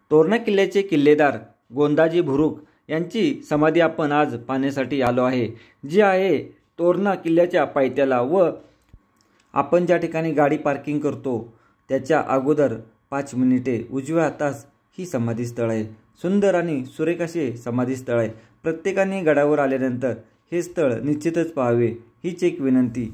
तोरणा किल्ल्याचे किल्लेदार गोंदाजी भुरुक यांची समाधी आपण आज पाहण्यासाठी आलो आहे, जी आहे तोरणा किल्ल्याच्या पायथ्याला व आपण ज्या ठिकाणी गाडी पार्किंग करतो त्याच्या अगोदर 5 मिनिटे उजव्या हातास ही समाधी स्थळ आहे। सुंदर आणि सुरेख असे समाधी स्थळ आहे। प्रत्येकाने गडावर आल्यानंतर हे स्थळ निश्चितच पाहावे हीच एक विनंती।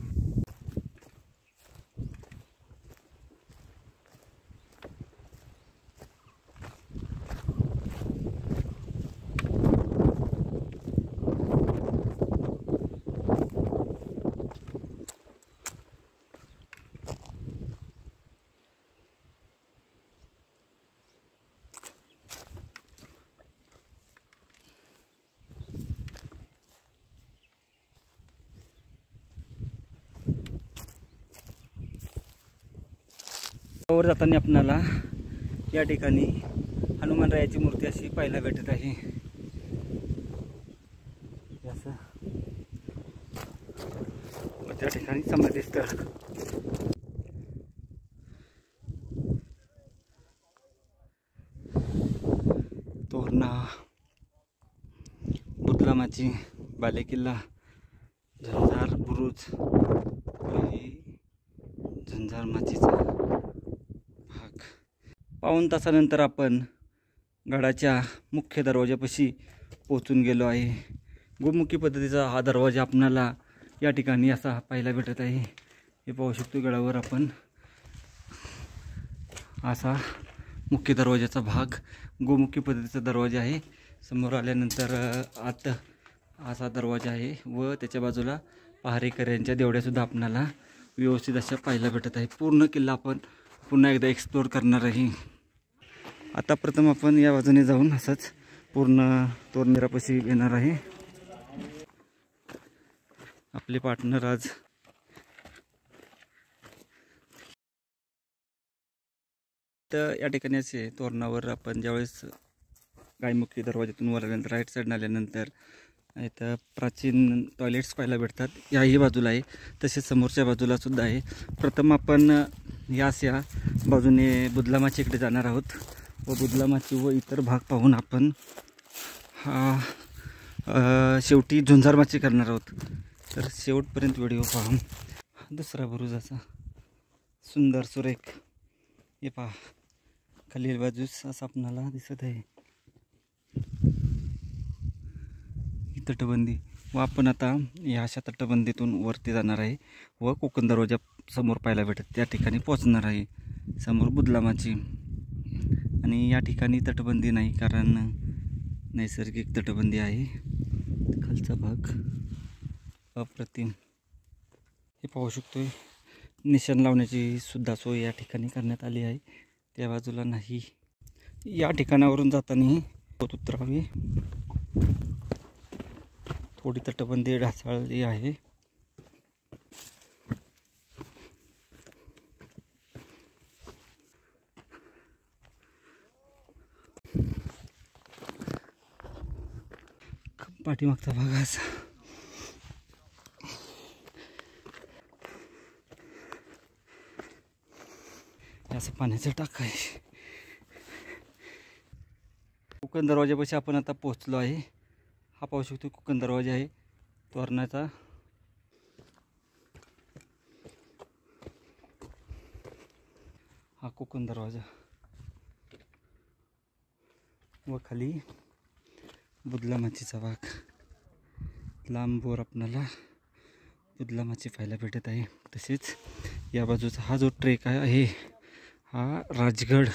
वर जाताना आपल्याला या ठिकाणी हनुमानरायाची मूर्ती अशी पाहायला भेटत आहे। त्या ठिकाणी समाधी स्थळ तोरणा, बुदलामाची, बालेकिल्ला, झंजार बुरुज, झंजार माचीचा भाग। पाऊण तासानंतर आपण गडाच्या मुख्य दरवाजापाशी पोहोचून गेलो आहे। गोमुखी पद्धतीचा हा दरवाजा आपणाला या ठिकाणी असा पाहायला भेटत आहे। हे पाहू शकतो गडावर आपण असा मुख्य दरवाजाचा भाग गोमुखी पद्धतीचा दरवाजा आहे। समोर आल्यानंतर आत असा दरवाजा आहे व त्याच्या बाजूला पहारेकऱ्यांच्या देवड्यासुद्धा आपणाला व्यवस्थित अशा पाहायला भेटत आहे। पूर्ण किल्ला आपण पुन्हा एकदा एक्सप्लोर करणार आहे। आता प्रथम आपण या बाजूने जाऊन असंच पूर्ण तोरणेरापाशी येणार आहे। आपले पार्टनर आज तर या ठिकाणी असे तोरणावर आपण ज्यावेळेस गायमुखी दरवाजातून वर आल्यानंतर राईट साईडने आल्यानंतर इथं प्राचीन टॉयलेट्स पाहायला भेटतात। याही बाजूला आहे, तसेच समोरच्या बाजूला सुद्धा आहे। प्रथम आपण या बाजूने बुदलामाचीकडे जाणार आहोत व बुदलामाची व इतर भाग पाहून आपण शेवटी झुंजारमाची करणार आहोत। तर शेवटपर्यंत व्हिडिओ पाहून दुसरा बुरुज असा सुंदर सुरेख हे पहा खालील बाजूस असं आपणाला दिसत आहे तटबंदी व आपण आता या अशा तटबंदीतून वरती जाणार आहे व कोकण दरवाजा समोर पाहायला भेटत त्या ठिकाणी पोहोचणार आहे। समोर बुदलामाची आणि या ठिकाणी तटबंदी नाही कारण नैसर्गिक तटबंदी आहे। खालचा भाग अप्रतिम हे पाहू शकतोय। निशाण लावण्याची सुद्धा सोय या ठिकाणी करण्यात आली आहे, त्या बाजूला नाही। या ठिकाणावरून जाताना उतरावे थोडी तटबंदी ढासळली आहे। पाठीमागचा भाग असा असं पाण्याचं टाक आहे। कोकण दरवाजापाशी आपण आता पोहोचलो आहे। हा पाहू शकतो कोकण दरवाजा आहे तोरणाचा। हा कोकण दरवाजा व खाली बुदलामाचीचा भाग। लांबवर आपणाला बुदलामाची पाहायला भेटत आहे। तसेच या बाजूचा हा जो ट्रेक आहे हा राजगड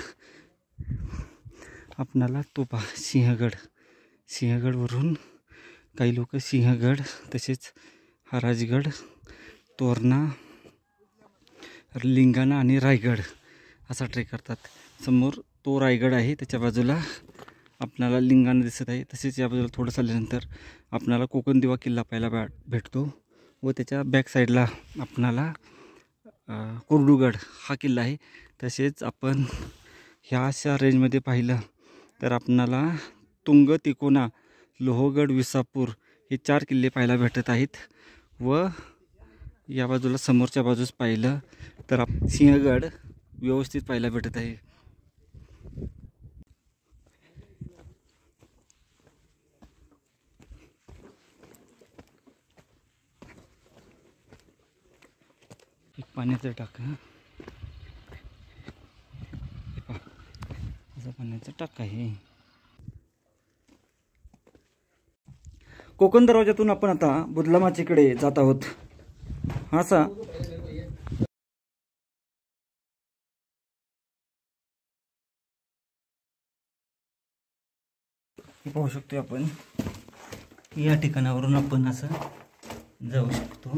आपणाला तो पहा सिंहगडवरून काही लोक सिंहगड तसेच हा राजगड, तोरणा, लिंगाणा आणि रायगड असा ट्रेक करतात। समोर तो रायगड आहे, त्याच्या बाजूला आपणाला लिंगाणा दिसत आहे। तसेच या बाजूला थोडं चालल्यानंतर आपणाला कोकण दिवा किल्ला पाहायला भेटतो व त्याच्या बॅक साईडला आपणाला कुर्डुगड हा किल्ला आहे। तसेच आपण ह्या अशा रेंजमध्ये पाहिलं तर आपणाला तुंग, तिकोना, लोहगड, विसापूर हे 4 किल्ले पाहायला भेटत आहेत व या बाजूला समोरच्या बाजूस पाहिलं तर सिंहगड व्यवस्थित पाहायला भेटत आहे। पाण्याचं टाका. असं पाण्याचं टाका आहे. कोकण दरवाजातून आपण आता बुदलामाचीकडे जात आहोत. असा पाहू शकतो आपण. या ठिकाणावरून आपण असं जाऊ शकतो.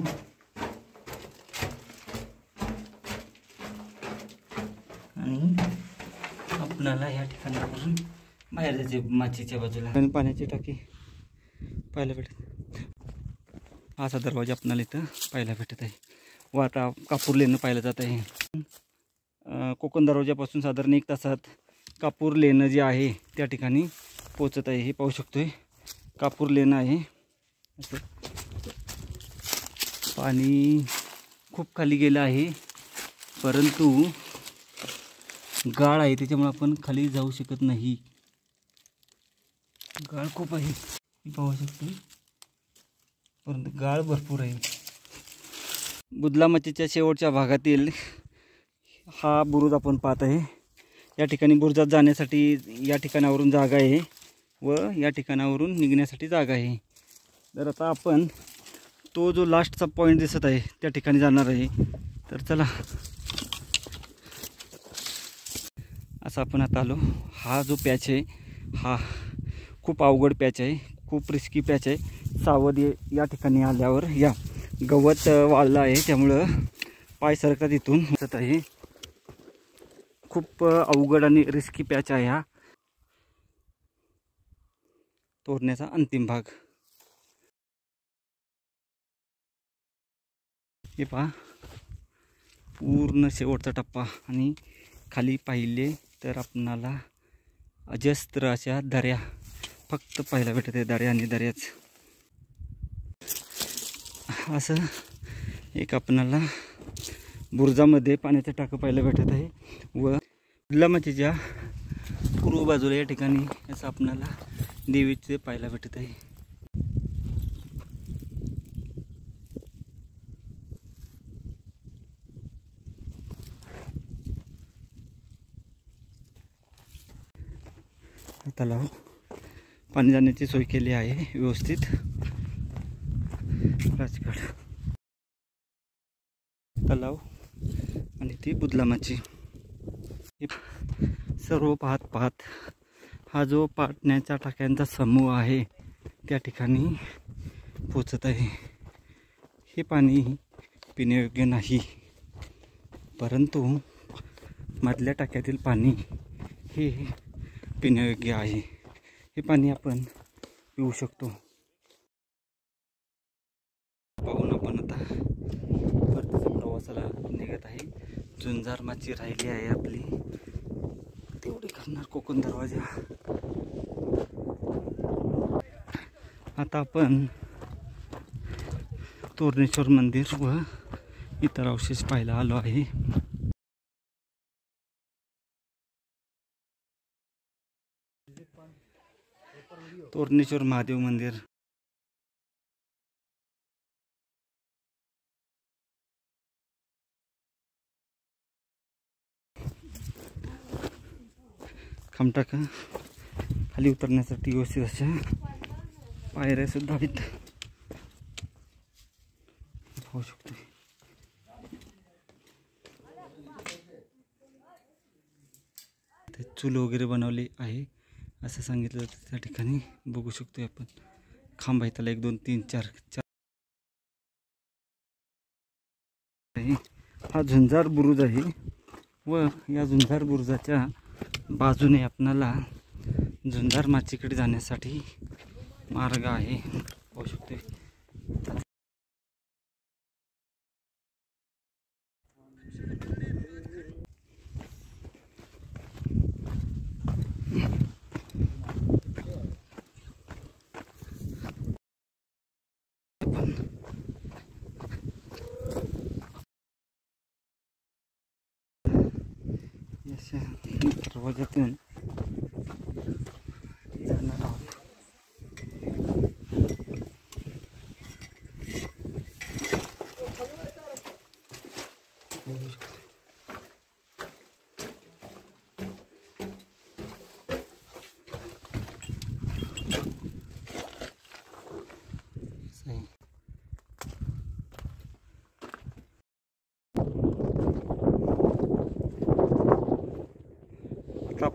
आणि आपल्याला या ठिकाणावरून बाहेर जायचे माचीच्या बाजूला. आणि पाण्याची टाकी पाहायला भेटत. असा दरवाजा आपल्याला इथं पाहायला भेटत आहे. व आता कापूर लेणं पाहायला जात आहे. कोकण दरवाजापासून साधारण 1 तासात कापूर लेणं जे आहे त्या ठिकाणी पोचत आहे. हे पाहू शकतोय कापूर लेणं आहे. असं पाणी खूप खाली गेलं आहे, परंतु गाळ आहे त्याच्यामुळे आपण खाली जाऊ शकत नाही. गाळ खूप आहे पाहू शकतो, परंतु गाळ भरपूर आहे. बुदलामाचीच्या शेवटच्या भागातील हा बुरुज आपण पाहत आहे. या ठिकाणी बुरुजात जाण्यासाठी या ठिकाणावरून जागा आहे व या ठिकाणावरून निघण्यासाठी जागा आहे. तर आता आपण तो जो लास्टचा पॉईंट दिसत आहे त्या ठिकाणी जाणार आहे. तर चला, असं आपण आता आलो. हा जो पॅच आहे हा खूप अवघड पॅच आहे, खूप रिस्की पॅच आहे. सावध या ठिकाणी आल्यावर या गवत वाळलं आहे त्यामुळं पाय सरकत इथून दिसत आहे. खूप अवघड आणि रिस्की पॅच आहे हा. तोडण्याचा अंतिम भाग हे पहा, पूर्ण शेवटचा टप्पा. आणि खाली पाहिले तर आपणाला अजस्त्र अशा दऱ्या फक्त पाहायला भेटत आहे. दऱ्या आणि दऱ्याच. असं एक आपणाला बुरुजामध्ये पाण्याचं टाकं पाहायला भेटत आहे. व बुदलामाचीच्या पूर्व बाजूला या ठिकाणी असं आपणाला देवीचे पाहायला भेटत आहे. तलाव पाणी जाण्याची सोय केली आहे व्यवस्थित. राजगड तलाव आणि ती बुदलामाची. सर्व पाहत हा जो पाण्याच्या टाक्यांचा समूह आहे त्या ठिकाणी पोचत आहे. हे पाणी पिण्यायोग्य नाही, परंतु मधल्या टाक्यातील पाणी हे पिण्यायोग्य आहे. हे पाणी आपण पिऊ शकतो. पाहून आपण आता परतीच्या प्रवासाला निघत आहे. झुंजार माची राहिली आहे आपली, तेवढी करणार कोकण दरवाजा. आता आपण तोरणेश्वर मंदिर व इतर अवशेष पाहायला आलो आहे. तोरणेश्वर महादेव मंदिर खामटाका. खाली उतरण्यासाठी व्यवस्थित अशा पायऱ्या सुद्धा आहेत पाहू शकतो. ते चूल वगैरे बनवले आहे असं सांगितलं जातं त्या ठिकाणी. बघू शकतो आपण खांब आहे त्याला 1 2 3 4 4. हा झुंजार बुरुज आहे व या झुंजार बुरुजाच्या बाजूने आपणाला झुंजार माचीकडे जाण्यासाठी मार्ग आहे पाहू शकतो. दरवाज्यातून जाणार आहोत.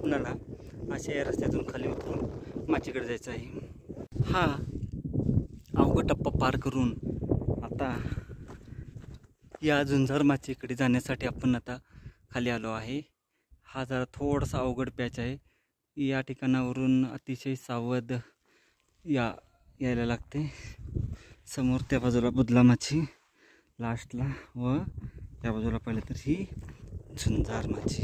आपल्याला अशा या रस्त्यातून खाली उतरून माचीकडे जायचं आहे. हा अवघड टप्पा पार करून आता या झुंजार माचीकडे जाण्यासाठी आपण आता खाली आलो आहे. हा जरा थोडासा अवघड पॅच आहे. या ठिकाणावरून अतिशय सावध यायला लागते. समोर त्या बाजूला बुदला माची लास्टला व त्या बाजूला पाहिलं तर ही झुंजार माची.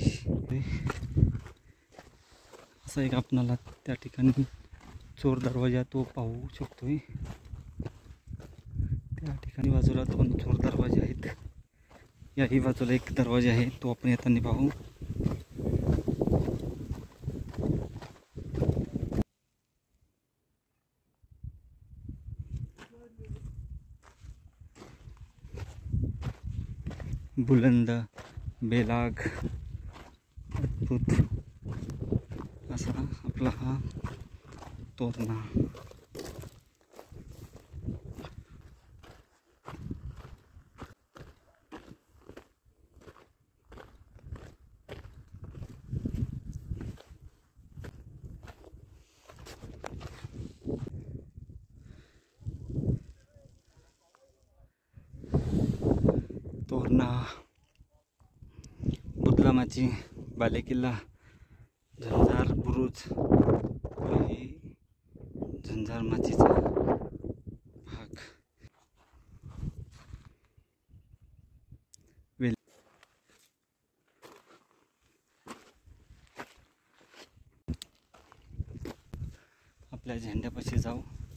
असं एक आपणाला त्या ठिकाणी चोर दरवाजा तो पाहू शकतोय. त्या ठिकाणी बाजूला 2 चोर दरवाजे आहेत. याही बाजूला एक दरवाजा आहे, तो आपण येताना पाहू. बुलंद बेलाग अद्भुत असा आपला हा तोरणा. तोरणा, बुदला माची, बालेकिल्ला, झुंजार बुरुज हे झुंजार माचीचा भाग. आपल्या झेंड्यापाशी जाऊ.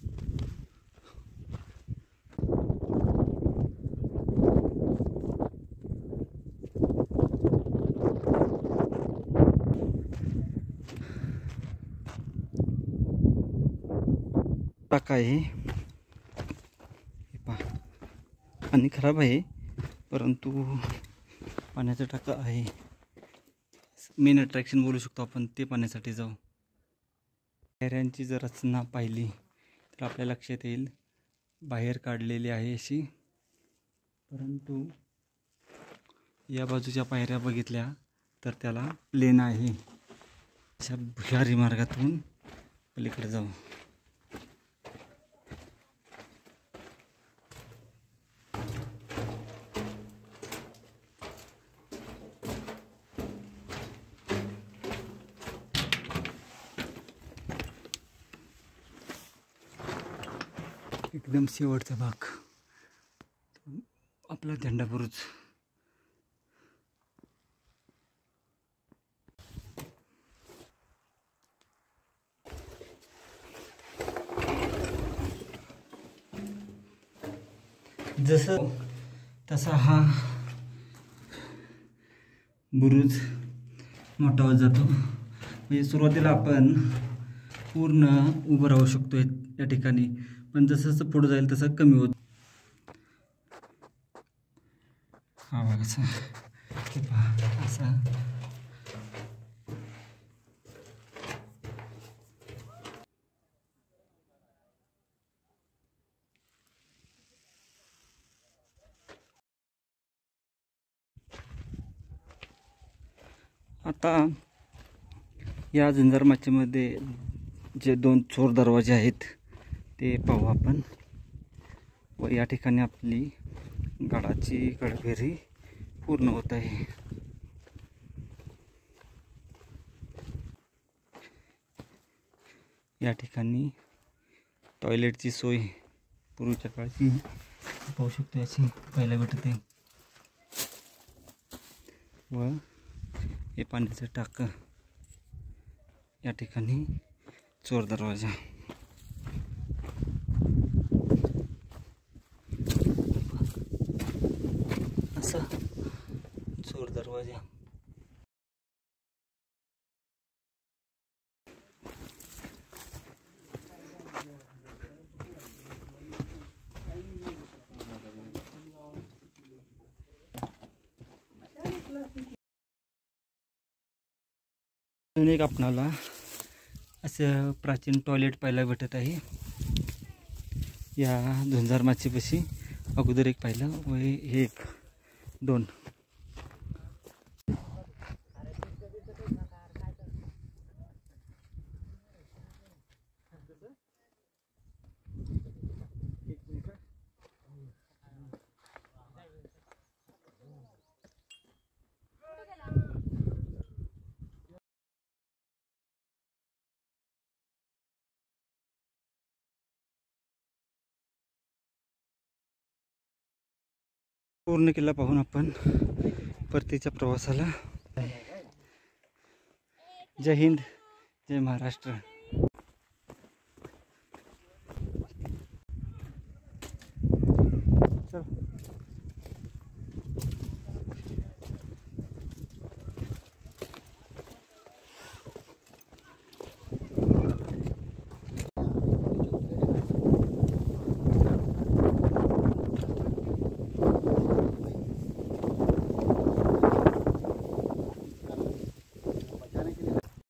टाका आहे, पाणी खराब आहे परंतु पाण्याचा टाका आहे. मेन अट्रॅक्शन बोलू शकतो आपण, ते पाण्यासाठी जाऊ. पायऱ्यांची जर रचना पाहिली तर आपल्या लक्षात येईल बाहेर काढलेली आहे अशी, परंतु या बाजूच्या पायऱ्या बघितल्या तर त्याला प्लेन आहे. अशा भुयारी मार्गातून पलीकडे जाऊ. एकदम शेवटचा भाग आपला झेंडा बुरुज. जसं तसा हा बुरुज मोठा होत जातो. म्हणजे सुरुवातीला आपण पूर्ण उभं राहू शकतो या ठिकाणी, पण जसं जसं पुढं जाईल तसं कमी होत. हा बघा हे पहा असा आता या झुंजार माचीमध्ये जे 2 चोर दरवाजे आहेत ते पाहू आपण. व या ठिकाणी आपली गडाची गडफेरी पूर्ण होत आहे. या ठिकाणी टॉयलेटची सोय पूर्वीच्या काळची पाहू शकतो, याची पाहायला भेटते. व हे पाण्याचं टाकं, या ठिकाणी चोर दरवाजा. असा चोर दरवाजा. एक आपणाला असं प्राचीन टॉयलेट पाहायला भेटत आहे. या झुंजार माचीपाशी अगोदर एक पाहिलं व हे 1 2. पूर्ण किल्ला पाहून आपण परतीच्या प्रवासाला. जय हिंद, जय महाराष्ट्र.